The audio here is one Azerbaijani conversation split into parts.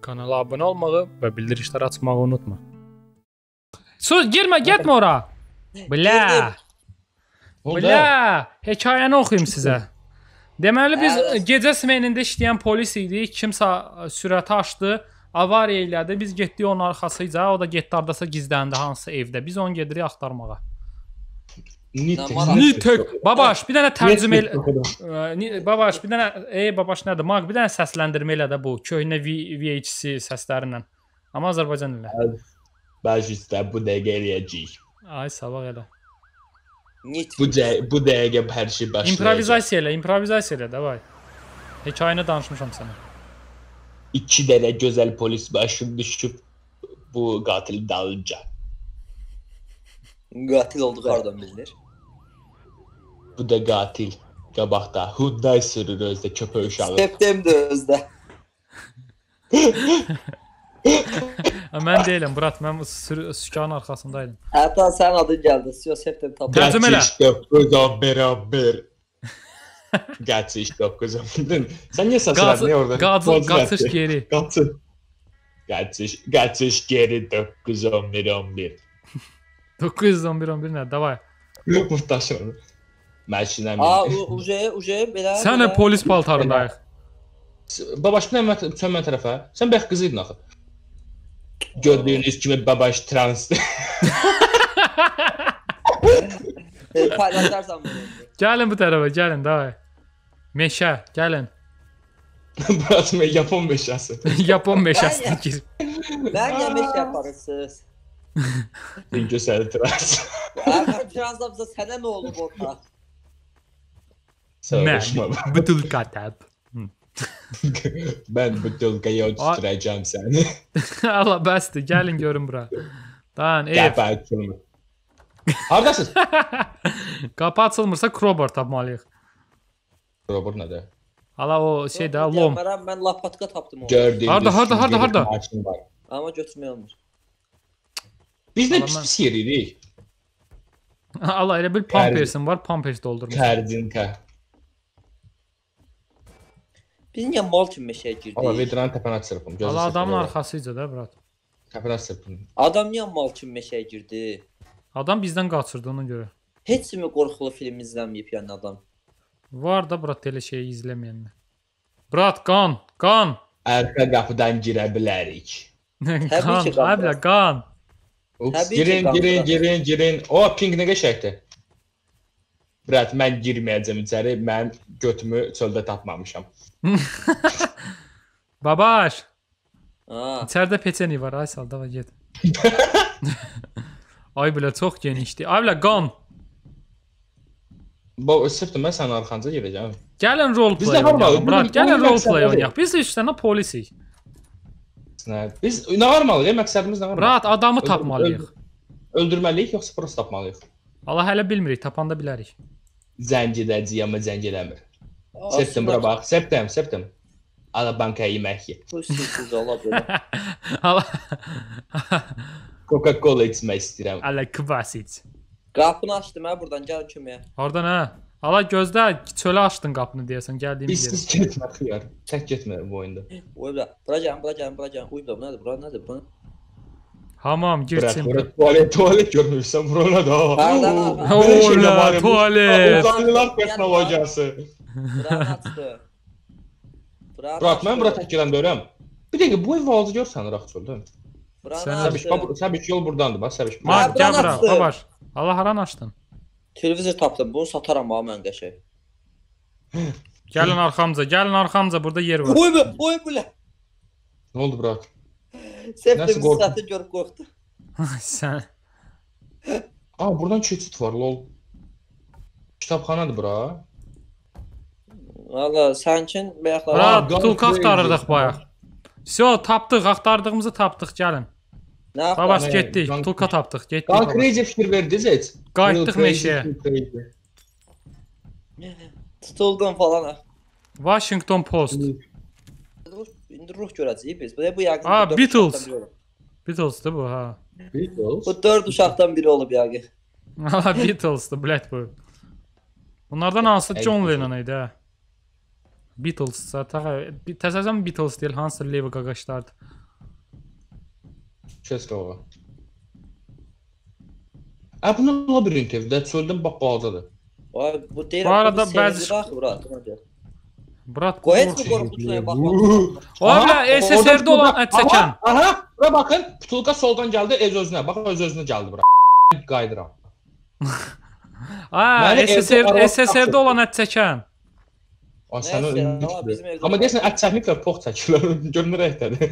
Kanala abunə olmağı və bildirişləri açmağı unutma. Sus, girmə, getmə ora. Bilə. Hekayəni oxuyum sizə. Deməli biz gecə smenində işləyən polis idik. Kimsə sürəti açdı, avariya elədi. Biz getdik onun arxasıca. O da getdi hardasa gizləndi hansısa evdə. Biz onu gedirik axtarmağa. Nitek. Babaş, bir dənə tərcümə elə. Babaş, bir dənə babaş nədir? Maq, bir dənə səsləndirmə elə də bu köhnə VHC səslərindən. Amma Azərbaycan ilə. Başüstə bu dəqiqə eləyəcəyik. Ay, sabah elə. Bu dəqiqə hər şey başlayacaq. İmprovizasiya elə, davay. Hekayəni danışmışam sənə. 2 dənə gözəl polis başını düşüb bu qatili dalınca. Qatil olduğu hardan bilinir? Bu da qatil. Qabaqda Hyundai sürür özdə köpək uşağı. Septemdə özdə. Mən deyiləm, Murat, mən sükanın arxasındaydım. Hətta sənin adın gəldi. Septem tapdı. Tərcümə elə. Beraber. Qaçış 911. Sən niyə səslədin orada? Qaçış geri. Qaçış geri 911. 911 nə? Davay. Muhtaşım. Məşinəm. Uje belə. Sən polis paltarındayıq. Babaş, sən mən tərəfə. Sən bəx qızı idin axı. Gördüyünüz kimi babaş transdır. Paylaşarsan bunu. Gəlin bu tərəfə, gəlin, davay. Meşə, gəlin. Burası Yapon meşəsi. Yapon meşəsini gir. Mən yemək yaparırsınız. Gözəl trans. Əgər translamsa sənə nə olub orada? Mən Butulkatəb. Mən Butulkaya ötürəcəm səni. Allah bəsdir, gəlin görün bura. Dayan, ev. Haradasınız? Qapı açılmırsa crowbar tapmalıyıq. Crowbar nədir? Hala o şeydə, lom. Mən lapatka tapdım onu. Harda? Amma götürmək olmur. Biz də pis yeririk. Allah, elə bir pampersin var, pampers doldurmuş. Kərdinka. Biz niyə mal kimi meşəyə girdik? Amma vedranın təpəni açırpım. Allah, adamın arxasıca da, brat. Təpəni açırpım. Adam niyə mal kimi meşəyə girdi? Adam bizdən qaçırdı ona görə. Heç mi qorxulu film izləməyib yəni adam? Var da, brat, elə şeyi izləməyənlər. Brat, qan. Arxa qapıdan girə bilərik. Qan. Girin. O, pink nə qəşəkdir. Brat, mən girməyəcəm içəri. Mən götümü çöldə tapmamışam. Babaş. İçəridə peçeni var. Ay sal, dava get. Ay bilə, çox genişdir. Ay bilə, qan. Sırf mən sənin arxanca gedəcəm. Gəlin roleplay oynayaq. Brat, gəlin roleplay oynayaq. Biz 3 dənə polisik. Biz nə varmalıyıq? Məqsədimiz nə var? Brat, adamı tapmalıyıq. Öldürməliyik, yoxsa prost tapmalıyıq? Allah, hələ bilmirik, tapanda bilərik. Zəng edəcəyəm, amma zəng eləmir. Septem, bura bax. Septem. Ala bankaya yemək ye. Bu siz ola belə. Coca-Cola içmək istəyirəm. Ala kvasic. Qapını açdım hə, buradan gəlin köməyə. Oradan hə. Ala gözlə, çölə açdın qapını deyəsən, gəldiyimiz yerə. Biz getmə xiyar. Tək getmə bu oyunda. Oy bura gəlin. Uy bura nədir? Hamam, girsin. Tuvalet görmürsən, bura da. Ola, tuvalet. Uzanlılar texnologiyası. Buranı açdı. Bırak, mən bura tək girən görəm. Bir dəqiqə, bu ev alıcı görsən, Raxçolda. Səbiş yol buradandır, bax, Səbiş. Maq, gəl bura, babaş. Allah, haran açdın? Televizor tapdım, bunu sataram ha mən qəşəng. Gəlin arxamca, burada yer var. Oy belə. Nə oldu, bırak? Septem sətə görüb qorxdu. Sən. Buradan keçid var, lol. Kitabxanadır bura. Valla, sənkin bəyəxlər. Bura, butulka axtarırdıq bayaq. Tapdıq, axtardığımızı tapdıq, gəlin. Babaş, getdik, butulka tapdıq, getdik. Qan crazy fikir verdiniz heç? Qayıtdıq meşəyə. Tutuldum falan ha. Washington Post. İndi ruh görəcəyik biz. Bu yəqin. Beatles. Beatles'dır bu, ha. Beatles? Bu 4 uşaqdan biri olub yəqin. Beatles'dır, blət bu. Bunlardan hansı John Lennon idi, hə? Beatles, təsəvvürən Beatles deyil, hansı Levi qaqaşlardı. Kes qabağa. Bunun labirint evdə çöldən bax balacadır. Vay, bu deyirəm. Bu arada bəzi- Brat, Qoy heç mi qorxutmaya baxmaq? o bile SSR'de olan et çəkən. Aha, bura baxın, Putulka soldan gəldi, öz-özünə. Bax, öz-özünə gəldi bura. Qaydıram. Aa, Məni evdə SSR'de olan et çəkən. Ay, sən Nəysə, indi amma bizim evdə- Amma deyəsən, ət çəkmiklə pox çəkirlər. Görünür ətdədir.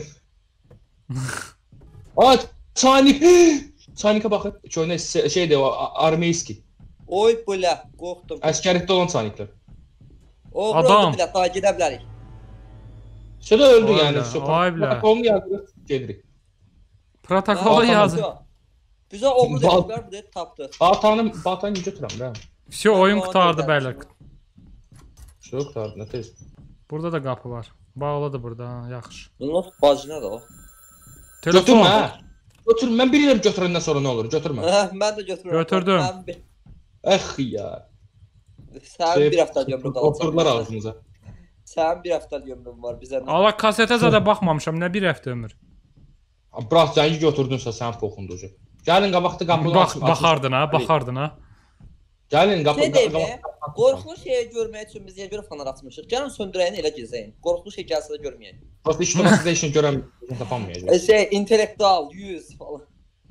Ay, Çaynik. Çaynikə baxın. Köynə şeydir, o armeyski. Oy bula, qorxdum. Əskərlikdə olan çayniklər. O Adam. burada bile daha gedə bilərik. Şurada öldü Vay yəni. be, vay be. Protokolunu yazdırıb gedirik. Protokolu yazın. Bizə oğru dedilər, bu da tapdı. Baltanı götürəm də. Все, oyun qutardı bəylər. Çox da nə tez. Burada da qapı var. Bağladı burada, ha, yaxşı. Bunun bacına da o. Telefon. Götürmə. Götürmə. Mən bilirəm götürəndən sonra nə olur. Götürmə. Mən də götürürəm. Götürdüm. Əx ya. Sən bir həftə gömrük alacaqsan. Oturdular ağzımıza. Sən bir həftə gömrük var bizə. Allah kasetə zədə baxmamışam, nə bir həftə ömür. Bırak sən götürdünsə sən poxunducu. Gəlin qabaqda qapını Baxardın ha, baxardın ha. Gəlin Şey deyim, qapını. qorxulu şeyi görmək üçün biz niyə görə fanar açmışıq? Gəlin söndürəyini elə gizləyin. Qorxulu şey gəlsə də görməyək. Prosta işləməsində görəm tapamayacaq. Şey, intellektual, 100 falan.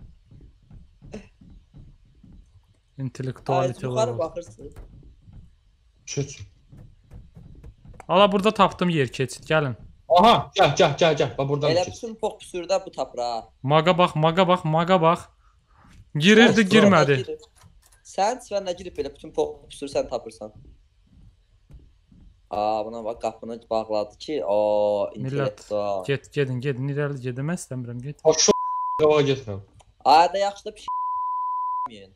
İntellektualite Yuxarı var. baxırsın. Keç. Ala burada tapdım yer keçid, gəlin. Aha, gəl. Bax buradan Elə keç. bütün pokpüsürdə bu tapra. Maga bax. Girirdi, girmədi. Sən sifərinə girib elə bütün pokpüsürü sən tapırsan. Buna bax, qapını bağladı ki, intellektual. Gedin, irəli gedəmə istəmirəm, get. Şu qabağa getirəm. Da yaxşı da pişməyin.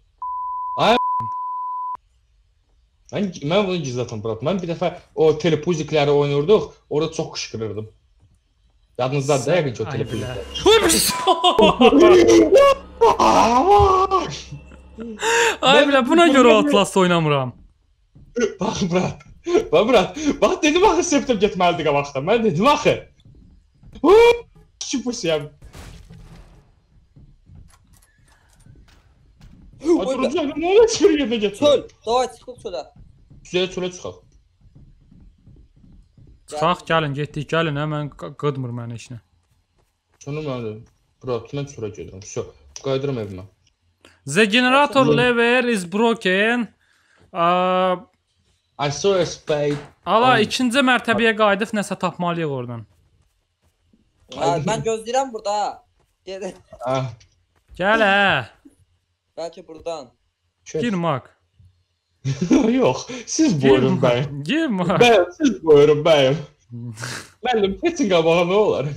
Mən bunu gizlətim, bırak. Mən bir dəfə o telepuzikləri oynuyorduk, orada çox qışqırırdım. Yadınızdadır da yəqin ki o telepuziklər. Ay bilə, buna görə Outlast oynamıram. Bax, bırak. Bax, dedim axı septem getməlidir qabaqda. Mən dedim axı. Çipusiyəm. Oturacaq, nə ola çıxır yerinə getir. Çöl, davay çıxıb çölə. Çölə çıxaq. Çıxaq, gəlin, getdik, gəlin, həmən qıdmır məni işinə. Sonra mən bırak, mən çölə gedirəm. Всё, qayıdıram evimə. The generator lever is broken. I saw a spade. Ala, ikinci mərtəbəyə qayıdıb nəsə tapmalıyıq oradan. Mən gözləyirəm burada. Gedin. Gəl, hə. Bəlkə buradan. Gir, Mak. Yox, siz buyurun bəyim. Gir, Mak. Bəyim, siz buyurun bəyim. Müəllim, keçin qabağa nə olar?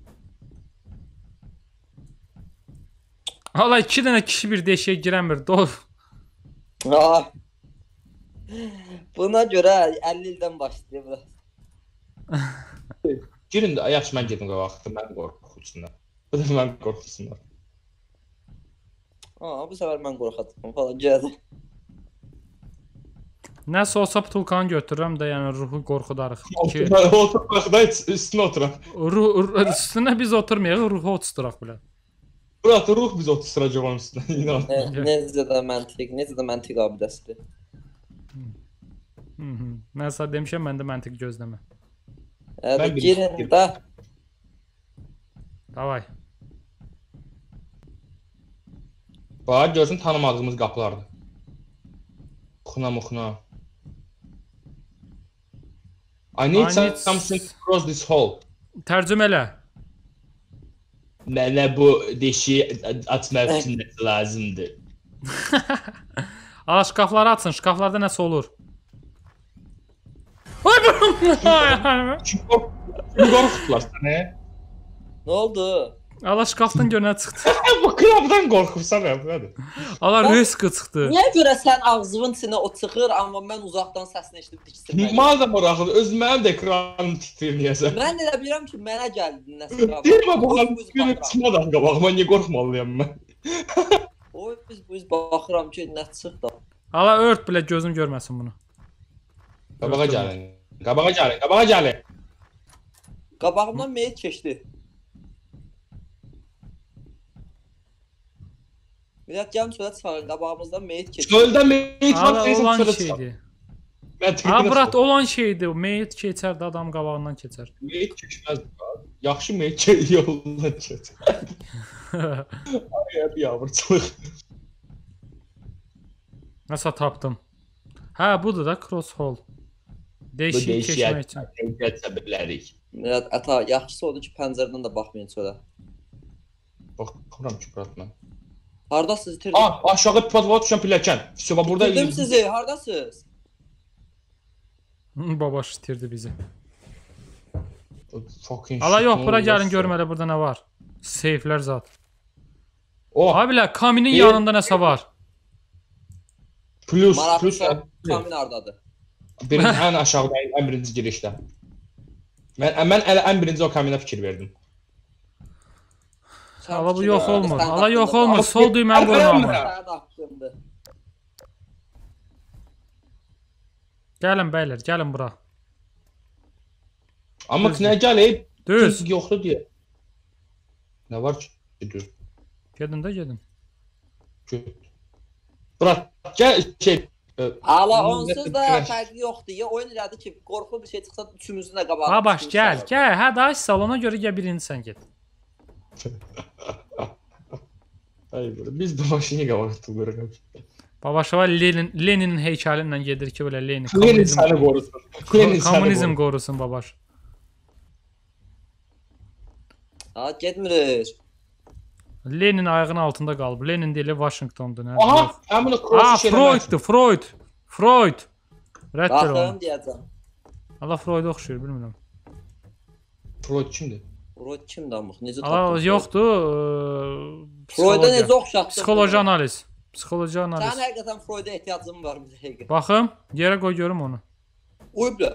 Ala, 2 dənə kişi bir deşiyə girəmir, dov. Buna görə 50 ildən başlayıb. Girin də, yaxşı mən gedim qabağa, mən qorxusunlar. Bu da mən qorxusunlar. Bu səfər mən qorxatdım falan gəldi. Nəsə olsa Putulkanı götürürəm də, yəni ruhu qorxudarıq. Oturaq da üstünə oturaq. Üstünə biz oturmayaq, ruhu otusturaq bilə. Bırak, ruh biz otusturacaq onun üstünə, inan. Necə də məntiq abidəsidir. Mən sənə demişəm, məndə məntiq gözləmə. Girin də. Davay. Bax, görsün tanımadığımız qapılardır. Muxuna. I need something to cross this hole. Tərcümə elə. Mənə bu deşiyi açmaq üçün lazımdır. Ala, şkafları açın, şkaflarda nəsə olur. Ay, bırak! Kimi qorxutdular səni? Nə oldu? Ala, şkafdan görünə çıxdı. Bu krabdan qorxursan, nədir? Ala, riskı çıxdı. Niyə görə sən ağzının içinə o çıxır, amma mən uzaqdan səsini eşidib diksinməliyim? Madəm oraxır, öz mənim də ekranım titrir niyəsə. Mən elə bilirəm ki, mənə gəldi nəsə. Deyirmə, baxın, çıxmadan qabaq, mən niyə qorxmalıyam mən? Oy, biz baxıram ki, nə çıxdı. Ala, ört bilə, gözüm görməsin bunu. Qabağa gəlin. Qabağımdan meyit keçdi. Millət gəlin çölə çıxarın, qabağımızdan meyit keçir. Çöldə meyit var, Ala neysə olan çölə çıxar. şeydir. Mən Ha brat olan şeydir. Meyit keçər də adam qabağından keçər. Meyit keçməz. Yaxşı meyit yolundan keçər. Ay, yavruçuluq. Nəsə tapdım. Hə, budur da cross hole. Değişik keçmək üçün. Keçə bilərik. Millət ata, yaxşısı odur ki, pəncərədən də baxmayın çölə. Baxıram ki, brat mən. Hardasınız itirdim? Aşağı podvod düşən pilləkən. Söba burada İtirdim sizi, hardasınız? Babaş itirdi bizi. Fucking Ala shit, yox, nə bura olur gəlin yoxsa? görməli burada nə var. Seyflər zat. Oh, Abilə, kaminin Bir- yanında nəsə var. plus Maraqlı kamin hardadır? birinci ən aşağıda ən birinci girişdə. Mən elə ən birinci o kamina fikir verdim. Ala bu yox olmur. Ala yox olmur. Sol düyməni vurmamı. Sənin haqqındır. Gəlin bəylər, gəlin bura. Amma Düzdür. nə gəlib? Düz. Yoxdur deyə. Nə var ki? Düz. Gedin də gedin. Brat, gəl şey. Ala onsuz da fərqi yoxdur. Ya oyun elədi ki, qorxulu bir şey çıxsa üçümüzün də qabağına. Ha baş gəl, gəl. Hə da salona görə gəl birinci sən get. Ay, biz bu maşını qabağa tuturuq. Babaşova Leninin heykəli ilə gedir ki, belə Lenin Lenin səni qorusun. Lenin səni kommunizm qorusun. qorusun babaş. Ha, getmirik. Lenin ayağının altında qalıb. Lenin dili Washingtondur, nə? Aha, həmin o Ha, cross Freuddur, Freud. Freud. Rəddir Baxın onu. deyəcəm. Allah Freud oxşuyur, bilmirəm. Freud kimdir? Freud kimdir amıq? Necə Allah tapdın? yoxdur. Freud'a necə oxşatdın? Psixoloji analiz. Psixoloji Sənin analiz. həqiqətən Freud'a ehtiyacın var bir dəqiqə. Baxım, yerə qoy görüm onu. Uyubla.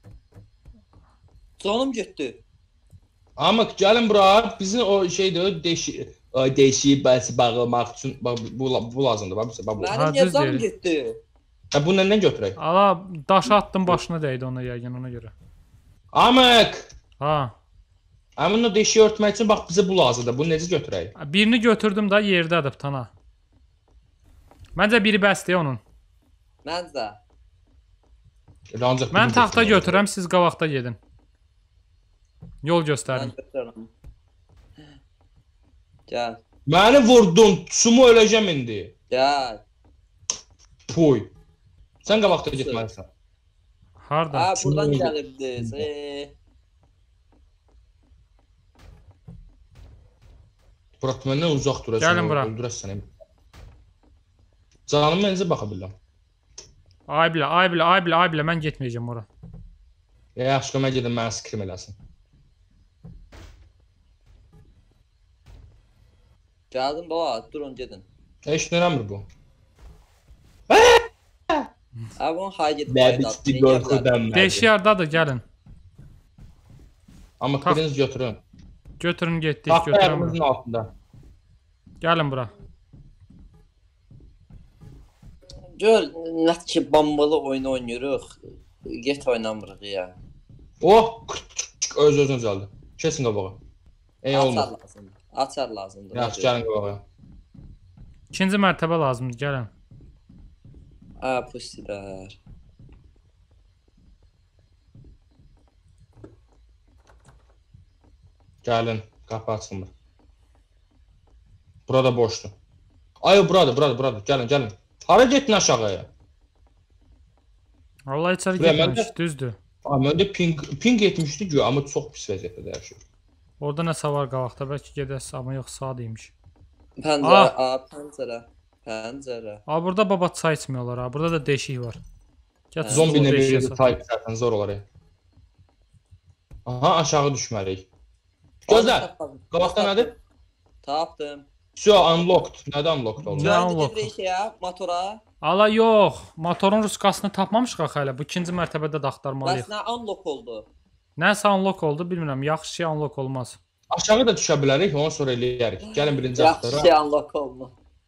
Canım getdi. Amma gəlin bura, bizim o şeydir, deşiyi bəsi bağlamaq üçün bu lazımdır. Bax, bu. Ha, Mənim niyə düz canım deyir. getdi? Bu nədən götürək? Ala daş attım başına dəydi ona yəqin ona görə. Amıq. Ha. Həmin o deşiyi örtmək üçün bax bizə bu lazımdır. Bunu necə götürək? Birini götürdüm da yerdədir tana. Məncə biri bəsdir onun. Məncə. Ancaq Mən taxta götürürəm, siz qabaqda gedin. Yol Mən göstərin. götürürəm. Gəl. Məni vurdun, sumu öləcəm indi. Gəl. Puy. Sən qabaqda getməlisən. Harda? Ha, buradan Şunu- gəlirdiniz. Bırak məndən uzaq durasın. Gəlin bura. Öldürəsən. Canım mənizə baxa bilirəm. Ay bilə, mən getməyəcəm ora. Yaxşı, mən gedim, mənə skrim eləsin. Gəldim baba, durun gedin. Heç nə eləmir bu. Abi onun hay gedib. Nəbiçli qorxudan mənim. Deşik yardadır, gəlin. Amma Tax- biriniz götürün. Götürün getdik, Taxta götürəm. ayağımızın altında. Gəlin bura. Gör, nə ki bombalı oyun oynayırıq. Get oynamırıq ya. Oh, öz-özünə gəldi. Kesin qabağa. Ey Açar olmaz. lazımdır. Açar lazımdır. Yaxşı, gəlin qabağa. İkinci mərtəbə lazımdır, gəlin. Ha, pusilər. Gəlin, qapı açılmır. Burada boşdur. Ay, buradır. Gəlin. Hara getdin aşağıya? Allah içəri Buraya getməmiş, məndə- düzdür. Məndə ping etmişdi ki, amma çox pis vəziyyətdə yaşayır. Orada nəsə var qabaqda, bəlkə gedəsə, amma yox, sağ deymiş. Pəncərə, pəncərə. Pəncərə. Aa, burada baba çay içmiyorlar ha. Burada da deşik var. Gəl Zombi stulu nə deşiyə verirdi, sat. tayp zaten zor olar. Aha, aşağı düşməliyik. Gözlər, qabaqda nədir? Tapdım. Sio, unlocked. Nədə unlocked oldu? Nə Gəlin unlock? gedirik ya, motora. Ala yox, motorun ruskasını tapmamışıq axı hələ. Bu ikinci mərtəbədə də axtarmalıyıq. Bəs nə unlock oldu? Nəsə unlock oldu, bilmirəm. Yaxşı şey unlock olmaz. Aşağı da düşə bilərik, ondan sonra eləyərik. Gəlin birinci Yaxşı axtara. şey unlock oldu.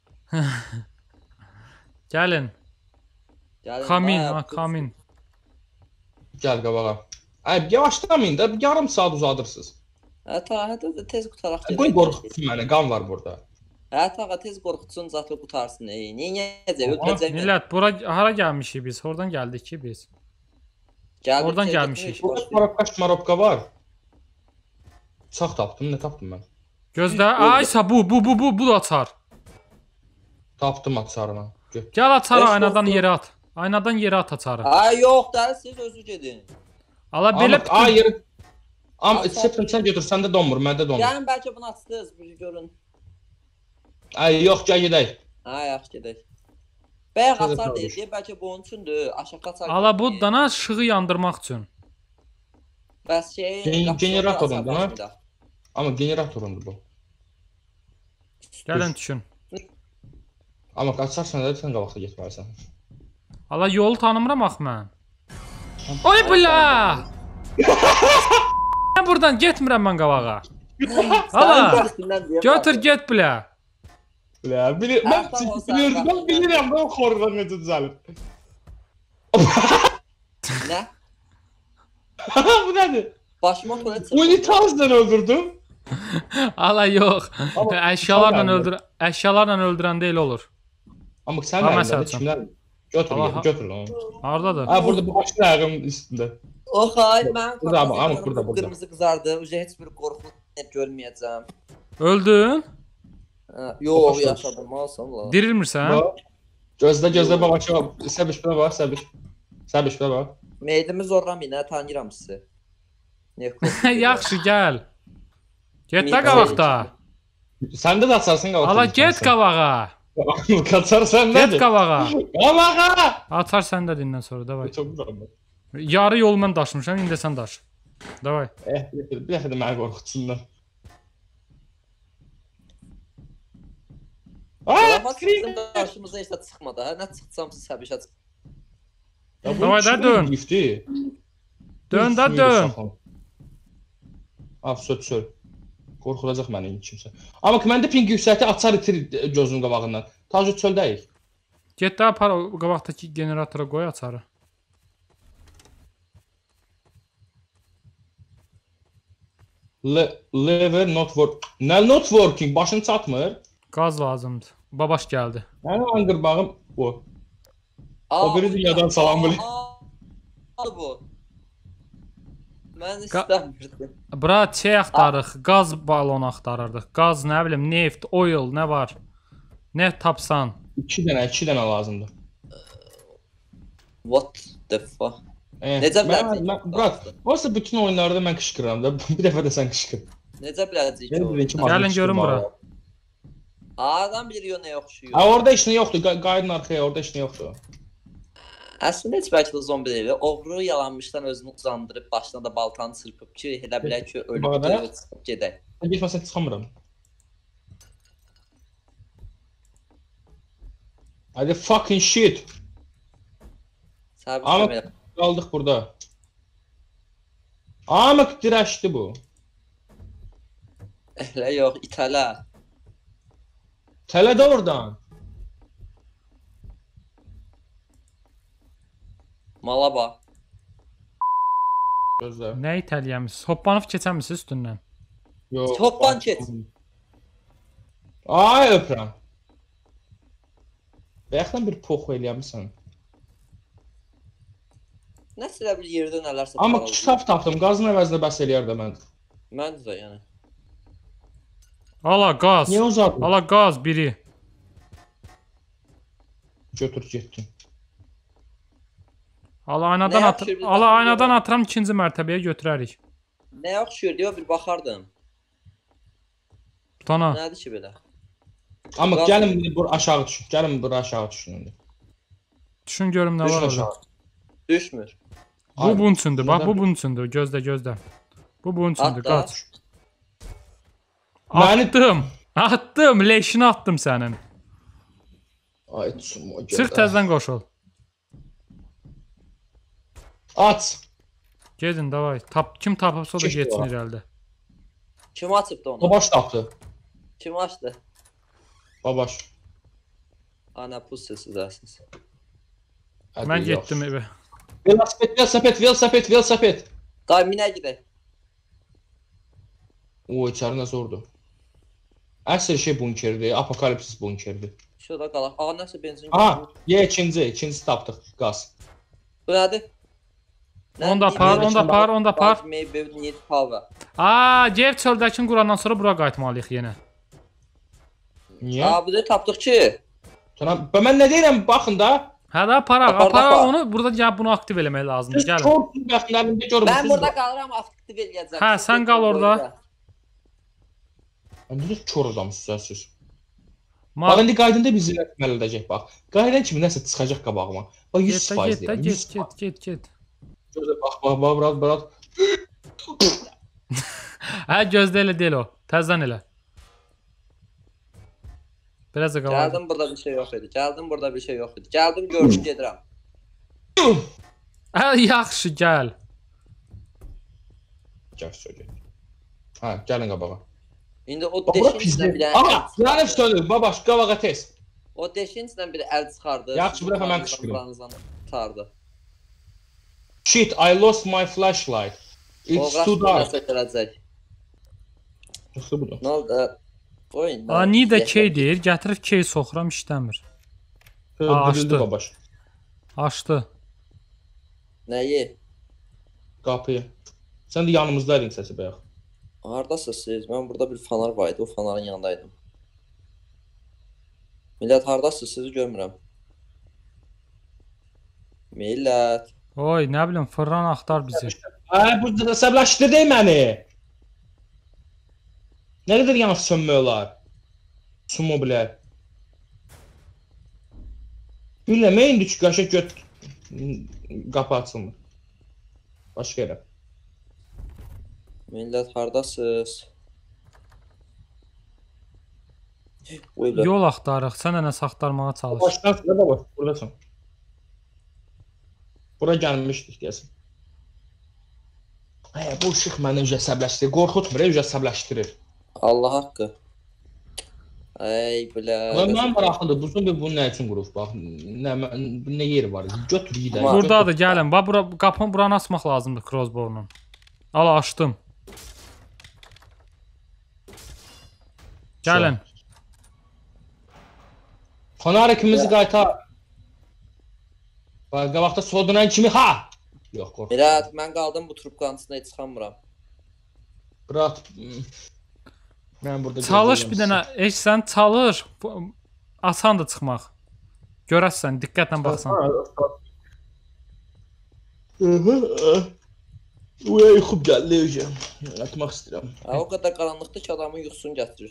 Gəlin. Gəlin, Kamin, bayağı ha, pus- kamin. Gəl qabağa. Ay, yavaşlamayın da, yarım saat uzadırsınız. Hə, ta, hə, tez qutaraq Qoy qorxutsun məni, qan var burada. Hə, tağa tez qorxutsun, zatı qutarsın. Neyəcək? Öldürəcək. Millət, bura hara gəlmişik biz? Oradan gəldik ki biz. Oradan gəlmişik. Burada marobka var. Bıçaq tapdım, nə tapdım mən? Gözlə, aysa bu da açar. Tapdım açarını. Gəl açarı aynadan yerə at. Aynadan yerə at açarı. Ay yox da siz özü gedin. Ala belə Hayır. Am sen götür, səndə donmur, məndə donmur. Gəlin bəlkə bunu açdınız, bir görün. Ay yox, gəl gedək. Ha, yaxşı gedək. Bayaq açar deyil, bəlkə bu onun üçündür. Aşağı açar. ala bu dana işığı yandırmaq üçün. Bəs Generatorundur ha? Amma generatorundur bu. Gəlin düşün. Amma açarsan da sən qabaqda getməlisən. Ala yolu tanımıram ax mən. Oy bula! Mən buradan getmirəm mən qabağa. Ala götür get bula. Mən bilirəm bu xorlar necə düzəlir. Nə? Bu nədir? Başıma tolet çıxdı. Unitazla öldürdüm. Ala yox. Əşyalarla öldürən deyil olur. Amma sən Ha, əlində məsələn. kimlər? Götür onu. Hardadır? Ha burada bu başın ayağının üstündə. Ox ay, mən Burada amma burada. qırmızı qızardı. Uca heç bir qorxu görməyəcəm. Öldün? Yox, yaşadım, maşallah. Dirilmirsən? Gözlə babaçı. Səbiş bura bax, Səbiş bura bax. Meydimi zorlamayın, hə, tanıyıram sizi. Yaxşı, gəl. Get də qabaqda. Sən də açarsın qabaqda. Ala get qabağa. Qaçarsan Get nədir? qabağa. Qabağa! Açar sən də dindən sonra, davay. Çox güzel. Yarı yol mən daşımışam, indi sən daş. Davay. Bir dəfə də məni qorxutsunlar. Zarafat bizim qarşımıza heç də çıxmadı, hə? Nə çıxsam siz səbişə çıx. Davay da dön. Dön da dön. Af, söl. Qorxulacaq məni kimsə. Amma ki, məndə ping yüksəkti, açar itir gözünün qabağından. Tacı çöldəyik. Get də apar o qabaqdakı generatora qoy açarı. Lever not work. Nə not working? Başın çatmır. Qaz lazımdır. Babaş gəldi. Mənim anqırbağım bu. O biri dünyadan salam bilir. Bu. Mən istəmirdim. Bura şey axtarırıq, qaz balonu axtarırdıq. Qaz, nə bilim, neft, oil, nə var? Nə tapsan. 2 dənə lazımdır. What the fuck? Necə bilərdik? Brat, varsa bütün oyunlarda mən qışqırıram da. Bir dəfə də sən qışqır. Necə bilərdik ki? Gəlin görün bura. Adam bilir yo nə oxşuyur. Ha, orada işin yoxdur. Qaydın arxaya, orada işin yoxdur. Əslində heç bəlkə də zombi deyil. Oğru yalanmışdan özünü uzandırıb başına da baltanı çırpıb ki, elə bilər ki, ölüb çıxıb gedək. Sən getməsən çıxamıram. Hadi fucking shit. Amma qaldıq burada. Amma dirəşdi bu. Elə yox, itələ. Tələ də oradan. Mala bax. Gözlə. Nə itəliyəmisiniz? Hoppanıb keçəmisiniz üstündən? Yox. Hoppan keç. Ay öpürəm. Bəyəxdən bir poxu eləyəmişsən. Nəsə bir yerdə nələrsə. Amma kitab tapdım. Qazın əvəzinə bəs eləyər də mən. Mən də yəni. Ala qaz. Niyə uzadın? Ala qaz biri. Götür getdim. Ala aynadan atıram ikinci mərtəbəyə götürərik. Nə oxşuyur deyə bir baxardım. Tutana. Nədir ki belə? Amma gəlin bura aşağı düşün. Gəlin bura aşağı düşün indi. Düşün görüm nə var orada. Düşmür. Bu bunun üçündür. Bax bu bunun üçündür. Gözlə. Bu bunun üçündür. Qaç. Attım. Leşini attım sənin. Ay çumo. Çıx təzədən qoşul. Aç. Gedin davay. Kim tapıbsa da getsin irəlidə. Kim açıbdı onu? Babaş tapdı. Kim açdı? Babaş. Ana pus səsiz əsiniz. Mən getdim evə. Velosiped. Day minə gedək. O içəri nə zordu. Əsl şey bunkerdir, apokalipsis bunkerdir. Şurada qalaq. Ağa nəsə benzin Aha, ikinci tapdıq qaz. Bu nədir? Onda par. Maybe need power. Gev çöldəkini qurandan sonra bura qayıtmalıyıq yenə. Niyə? Bu da tapdıq ki. Mən nə deyirəm, baxın da. Hə də Apar. para onu burada gəlib bunu aktiv eləmək lazımdır. Gəlin. Çox yaxınlarında görmürsünüz. Mən burada qalıram, aktiv eləyəcəm. Hə, sən qal orada. Necə kör adamsınız siz? Bax indi qaydında bizi əməl edəcək bax. Qaydan kimi nəsə çıxacaq qabağıma. Bax 100% deyirəm. Get. Gözlə bax, brat. Hə, gözlə elə deyil o. Təzədən elə. Biraz da qalar. Gəldim, burada bir şey yox idi. Gəldim, gördüm, gedirəm. Hə, yaxşı, gəl. Hə, gəlin qabağa. İndi o deşin içindən bir dənə... Aha, yanıb sönür, babaş, qabağa tez. O deşin içindən bir əl çıxardı. Yaxşı, bırax, mən qışqırım. Tutardı. Shit, I lost my flashlight. It's too dark. Yoxsa budur. Nə oldu? Oyun. Niyə də key deyir? Gətirib key soxuram, işləmir. Açdı. Babaş. Açdı. Nəyi? Qapıyı. Sən də yanımızdaydın səsi bayaq. Hardasınız siz? Mən burada bir fanar var idi, o fanarın yanındaydım. Millət, hardasınız? Sizi görmürəm. Millət. Oy, nə bilim, fırlan axtar bizi. Bu əsəbləşdirdi məni. Nə qədər yanıb sönmək olar? Sumo bilər. Bilmə, indi ki, qaşa göt qapı açılmır. Başqa yerə. Millət, hardasınız? Yol axtarıq, sən nəsə axtarmağa çalış. Başdan sıra baba, buradasan. Bura gəlmişdik deyəsən. Bu ışıq məni üzə əsəbləşdirir. Qorxutmur, üzə əsəbləşdirir. Allah haqqı. Ey bilə. Mən maraqlıdır, bunun nə üçün qurub, bax. Nə yeri var, götür gidə. Buradadır, gəlin. Bax, qapını buranı açmaq lazımdır crossbow-la. Al, açdım. Gəlin. Fanar ikimizi qaytar. Bax, qabaqda sodunan kimi, ha! Yox, qorxum. Mirət, mən qaldım bu trubkanın içində heç çıxamıram. Brat, mən burada... Çalış bir dənə, sən çalış. Asandır çıxmaq. Görəsən, diqqətlə baxsan. Uyuyub gəldi hocam. Yatmaq istəyirəm. O qədər qaranlıqda ki, adamın yuxusunu gətirir.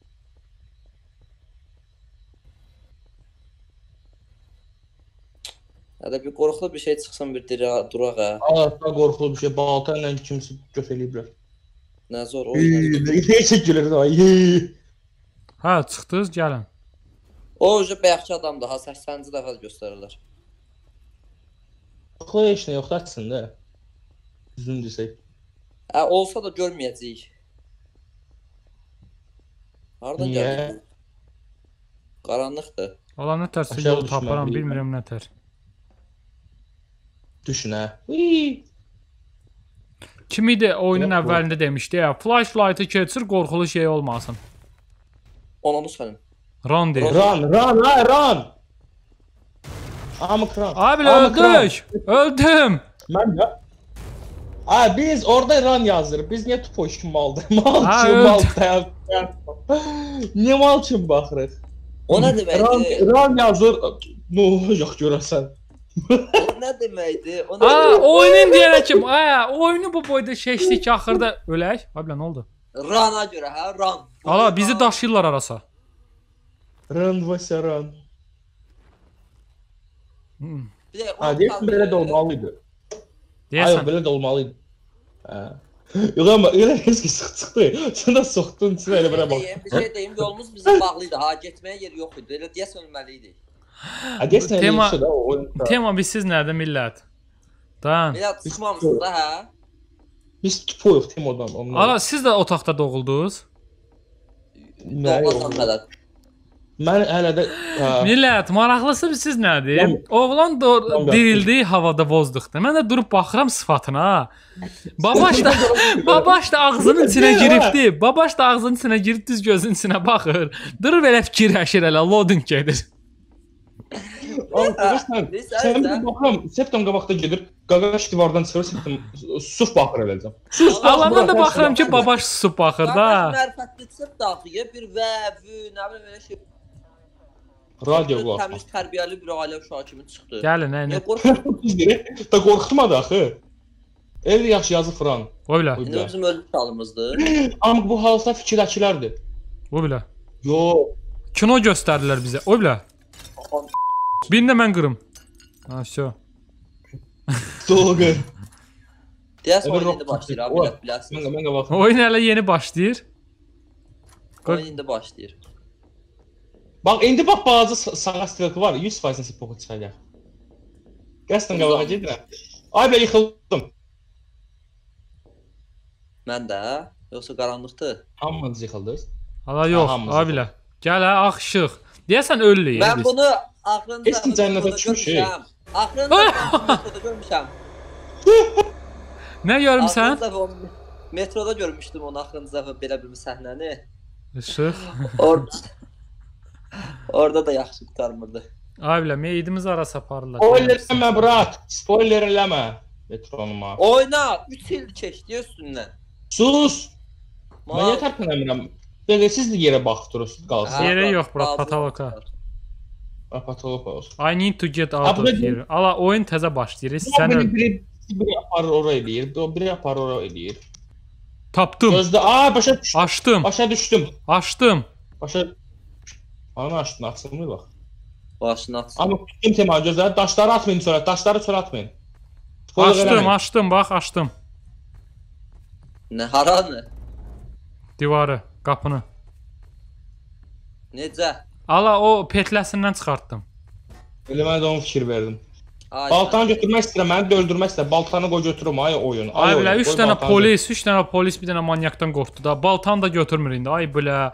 Hədə bir qorxulu bir şey çıxsın, bir duraq, hə. Aa, qorxulu bir şey, balta ilə kimisi göt eləyiblər. Nə zor, o Necə gülür, ay. Hə, çıxdınız, gəlin. O, bayaqki adamdır, ha, 80-ci dəfə göstərirlər. Qorxulu heç nə yoxdur, açsın da. Düzün desək. Hə, olsa da görməyəcəyik. Hardan gəldik? Qaranlıqdır. Ola nətərsə yol taparam, bilmirəm nətər. Düşün, hə. Kim idi oyunun əvvəlində demişdi ya, flashlight'ı keçir, qorxulu şey olmasın. Onu sənin. Run deyir. Run! Amık run. Abi öldük. Öldüm. Mən də. Ay, biz orada run yazırıq. Biz niyə tupoy kimi maldır? Mal dayan. Niyə mal kimi baxırıq? O nə deməkdir? Run yazır. Nə olacaq görəsən? O nə deməkdir? Oyunun deyənə kim? Oyunu bu boyda seçdik ki, axırda ölək. Abi, nə oldu? Rana görə, hə? Run. Ala, bizi daşıyırlar arasa. Run, Vася, run. Deyəsən, belə də olmalıydı. Deyəsən. Belə də olmalıydı. Yox, amma elə heç ki çıxdı. Sən də soxdun içinə elə belə bax. Bir şey deyim, yolumuz bizim bağlıydı, ha, getməyə yer yox idi. Elə deyəsən ölməliydik. Tema bizsiz nədir, millət? Dayan. Millət, çıxmamışsınız da, hə? Biz tupoyuq Temodan. Ala, siz də otaqda doğuldunuz? Doğulsan mələt. Mən hələ də Millət, maraqlısı siz nədir? Oğlan dirildi, havada bozduqda. Mən də durub baxıram sıfatına. Babaş da ağzının içinə giribdi. Babaş da ağzının içinə girib düz gözünün içinə baxır. Durub elə fikirləşir elə loading gedir. Sən bir baxıram, septum qabaqda gedir, qaqaş divardan çıxır, septum susub baxır eləcəm. Allahdan da baxıram ki, babaş susub baxır da. Babaş mərfətli çıxıb daxıya bir və, nə bilim elə şey. Radio qulaq. Təmiz tərbiyəli bir ailə uşağı kimi çıxdı. Gəlin, nə? Da qorxutmadı axı. El yaxşı yazı Fran. O bilə. İndi bizim ölüm çalımızdır. Amma bu halsa fikirləşilərdir. O bilə. Yox. Kino göstərdilər bizə. O bilə. Birini də mən qırım. Ha, şo. Doğru. Deyəsən oyun indi başlayır abi, biləsiniz. Mən qabaq. Oyun hələ yeni başlayır. Oyun indi başlayır. Bax, indi bax bazı sağa stilki var, 100% nəsə poxu çıxacaq. Qəsdən qabağa gedirəm. Ay belə yıxıldım. Mən də, yoxsa qaranlıqdır? Hamınız yıxıldınız. Hala yox, ha bilə. Gəl ha, ağ işıq. Deyəsən ölürük. Mən bunu axırıncı Eski cənnətə düşmüşük. Axırıncı metroda görmüşəm. Nə görmüsən? Metroda görmüşdüm onu axırıncı dəfə belə bir səhnəni. Işıq. Orada da yaxşı qurtarmırdı. Ay bilə, meydimiz ara saparlar. Spoiler eləmə, brat. Spoiler eləmə. Metronuma. Oyna, 3 il keçdi üstündən. Sus. Mən yetər pənəmirəm. Belə siz də yerə baxdırırsınız, qalsın. Yerə yox, bura pataloka. Pataloka olsun. I need to get out of here. Ala, oyun təzə başlayır. Sən biri aparır ora eləyir, biri aparır ora eləyir. Tapdım. Gözdə, başa düşdüm. Açdım. Başa düşdüm. Açdım. Başa... Anı açdın, açılmıyor bax. Başını açsın. Amma tutdum tema gözlə, daşları atmayın sonra, daşları sonra atmayın. Açdım, bax, açdım. Nə, haranı? Divarı, qapını. Necə? Ala, o petləsindən çıxartdım. Elə mən də onu fikir verdim. Baltanı götürmək istəyirəm, məni də öldürmək istəyirəm. Baltanı qoy götürüm, ay oyun. Ay bilə, 3 dənə polis, bir dənə manyakdan qorxdu da. Baltanı da götürmür indi, ay bilə.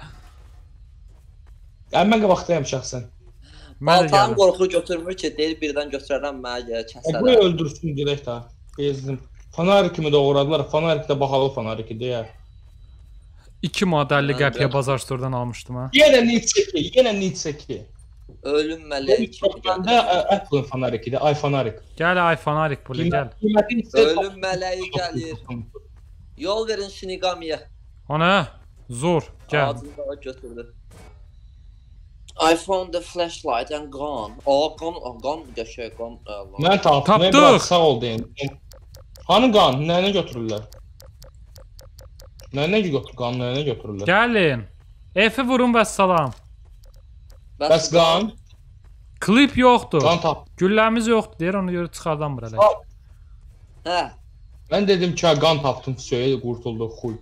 Mən qabaqdayım şəxsən. Baltanı qorxu götürmür ki, deyir birdən götürərəm, mənə kəsərəm. Qoy öldürsün direkt ha. Bezdim. Fanarik kimi doğradılar, fanarik də baxalı fanariki deyə. 2 modelli qəpiyə bazar stordan almışdım ha. Yenə Nitseki. Ölüm mələyi kimi gəlir. Apple fanarikidir, ay fanarik. Gəl ay fanarik buraya, gəl. Ölüm mələyi gəlir. Yol verin Shinigami'yə. Ana, zor, gəl. Ağzında götürdü. I found the flashlight and gone. Gone qəşəng, gone. Mən tapdıq. Sağ ol deyin. Hanı qan? Nəyinə götürürlər? Nəyinə götürürlər? Gəlin. F-i vurun və salam. Bəs qan? Klip yoxdur. Qan tap. Gülləmiz yoxdur, deyir, onu görə çıxardan buraya. Hə. Mən dedim ki, qan tapdım, söylə, qurtulduq, xuy.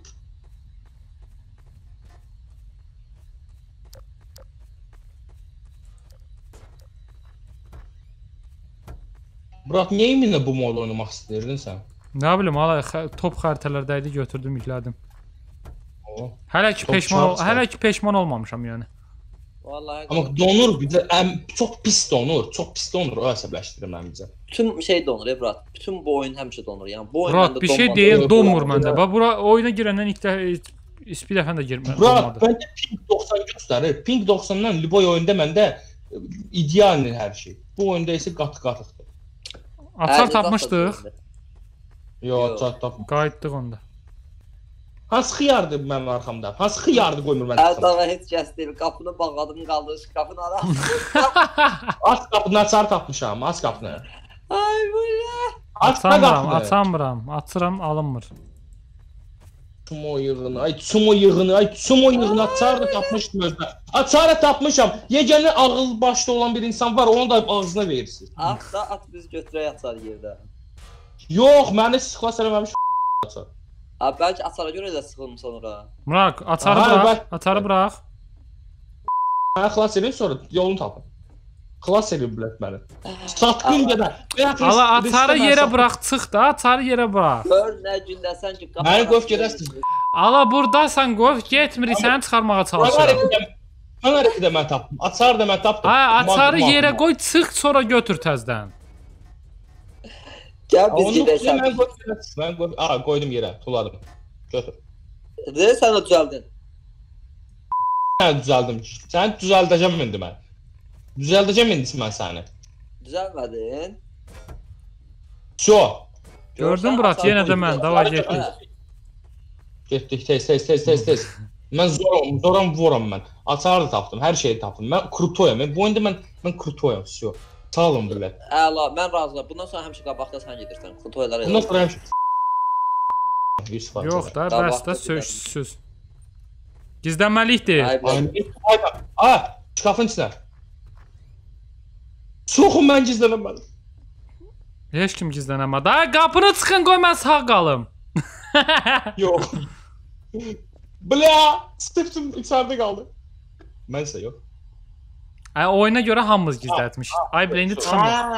Burak, niyə iminlə bu mod oynamaq istəyirdin sən? Nə bilim, hala top xəritələrdəydi, götürdüm, yüklədim. Hələ ki peşman olmamışam yəni. Amma donur, çox pis donur, o əsəbləşdirir mən bizə. Bütün şey donur, Brat. Bütün bu oyun həmişə donur, yəni bu oyun Brat, bir şey deyil, donmur məndə. Bax, bura oyuna girəndən ilk bir dəfə də girmədi. Brat, məndə ping 90 göstərir. Ping 90-dan Liboy oyunda məndə idealdir hər şey. Bu oyunda isə qatıq-qatıqdır. Açar tapmışdıq. Yox, açar tapmışdıq. Qayıtdıq onda. Hansı xiyardır mənim arxamda? Hansı xiyardır qoymur mən çıxım? Daha heç kəs deyil, qapını bağladım, qaldı, qapını ara. Aç qapını, açar tapmışam, aç qapını. Ay belə. Açamıram, açıram, alınmır. Sumo yığını, açar da tapmışdım özümə. Açar da tapmışam. Yeganə ağıl başda olan bir insan var, onu da ağzına verirsiniz. At biz götürək açar yerdə. Yox, məni sıxlas eləməmiş açar. Abi bəlkə açara görə də sıxılım sonra. Murak, açarı bırax. Mənə xilas edin sonra yolunu tapın. Xilas edin bilət məni. Satqın qədər. Ala, açarı yerə bırax, çıx da, açarı yerə bırax. Gör nə gündəsən ki, məni qov gedərsiniz. Ala, buradasan qov, getmirik, səni çıxarmağa çalışıram. Fənəri də mən tapdım. Açarı da mən tapdım. Ha, açarı Magma. yerə qoy, çıx, sonra götür təzdən. Gəl biz Onu gedək sən. mən qoydum yerə, tuladım. Götür. Sən o düzəldin. Mən düzəldim. Səni düzəldəcəm indi mən. Düzəldəcəm indi mən səni. Düzəlmədin. Şo. Gördün Murat, yenə də mən, davay getdik. Getdik, tez. Mən zoram vuram mən. Açarı da tapdım, hər şeyi tapdım. Mən krutoyam. Bu indi mən krutoyam. Şo. Sağ olun billah. Əla, mən razıyam. Bundan sonra həmişə qabaqda sən gedirsən. Kutoylara. Bundan sonra həmişə 100%. Yox da, Qabaqda bəs də gedəlim. söz. Gizlənməlikdir. Şkafın içinə. Soxun mən gizlənəmədim. Heç kim gizlənəmədi. Ay, qapını çıxın, qoy mən sağ qalım. Yox. Bля, Stephen içəridə qaldı. Mən isə yox. Ay, oyuna görə hamımız gizlətmiş. Ay, bilə indi çıxamır.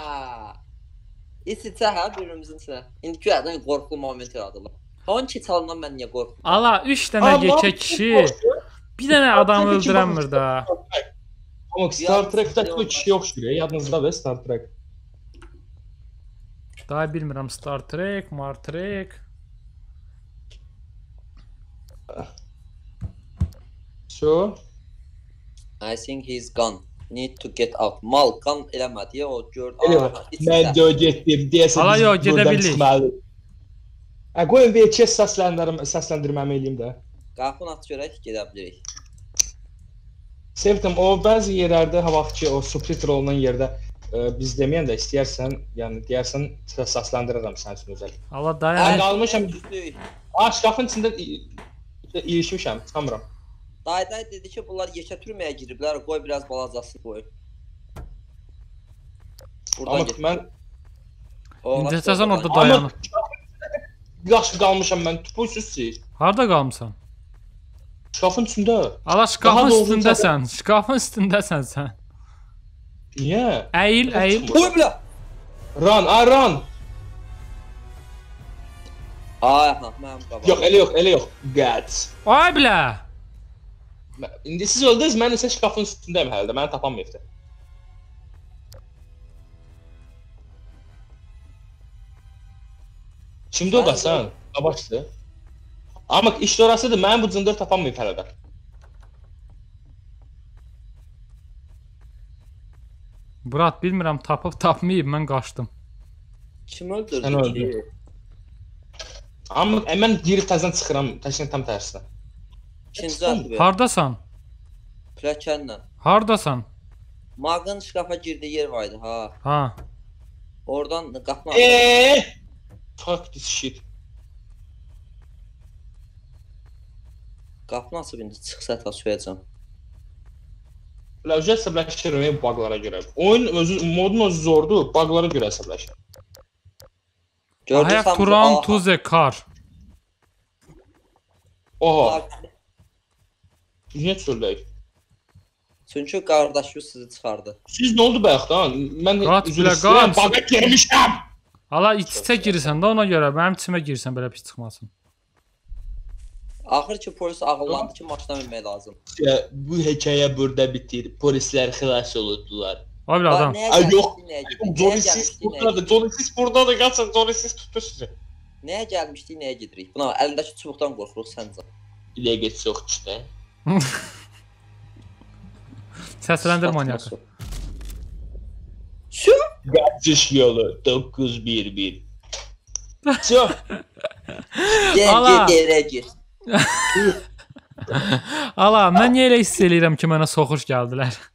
İçə hə birimizin içinə. İndi güyadan qorxulu moment yaradılır. Onun ki çalından mən niyə qorxum? Ala, 3 dənə yekə kişi bir dənə adam öldürənmir də. Amma Star Trek-də bu kişi yoxdur. Yadınızdadır Star Trek. Daha bilmirəm, Star Trek, Mar Trek. So, I think he's gone. Need to get out. Mal qan eləmədi o gördü. mən də getdim deyəsən. Ala, yox, gedə bilirik. Qoyun bir iki səsləndirməmi eləyim də. Qapını aç görək, gedə bilirik. Sevdim, o bəzi yerlərdə hava ki, o subtitr olunan yerdə biz deməyən də istəyərsən, yəni deyərsən səsləndirirəm sənin üçün özəl. Allah Mən dayan. qalmışam. Şkafın içində ilişmişəm, çıxamıram. Day dedi ki, bunlar yekə türməyə giriblər, qoy biraz balacasını qoy. Buradan Amma get. mən İndi səsən orada dayanır. yaxşı qalmışam mən, tüpüysüz siz. Harda qalmısan? Şkafın içində. Ala, şkafın üstündəsən. Şkafın üstündəsən sən. Niyə? Əyil. Qoy bilə. Run. Ay, mənim qabaq. Yox, elə yox. Gats. Ay bilə. İndi siz öldünüz, mən isə şkafın üstündəyim hələ də, məni tapamayıbdı. Kimdə o qasan? Qabaşdı. Amma iş orasıdır, mənim bu cındır tapamayıb hələ də. Murat, bilmirəm, tapmayıb, mən qaçdım. Kim öldürdü Sən öldün. ki? Amma mən girib təzən çıxıram, təşkin tam tərsinə. İkinci adı Hardasan? Pləkənlə. Hardasan? Mağın şkafa girdiyi yer var idi, ha. Ha. Oradan qapını Fuck this shit. Qapını açıb indi çıxsa ta soyacam. Özü əsəbləşirəm buglara görə. Oyun modun özü zordur, buglara görə əsəbləşir. I have to run to the car. Oha. Niyə söyləyək? Çünki qardaşınız sizi çıxardı. Siz nə oldu bayaqdan? Mən Qaç üzr bilə, istəyirəm, qaç. baga girmişəm. Ala, iç-içə girsən də ona görə, mənim içimə girsən belə pis çıxmasın. Axır ki polis ağıllandı ki maşına minmək lazım. Bu hekayə burada bitir. Polislər xilas oldular. Ay bir adam. Ay yox. Johnny buradadır, qaçın, Johnny tutdu sizi. Nəyə gəlmişdik, nəyə gedirik? Buna əlindəki çubuqdan qorxuruq səncə. İləgə çox çıxdı. Səsləndir manyakı. Şu? Qaçış yolu 911. Çox. Ala. Gel yerə gir. Ala, mən niyə elə hiss eləyirəm ki, mənə soxuş gəldilər?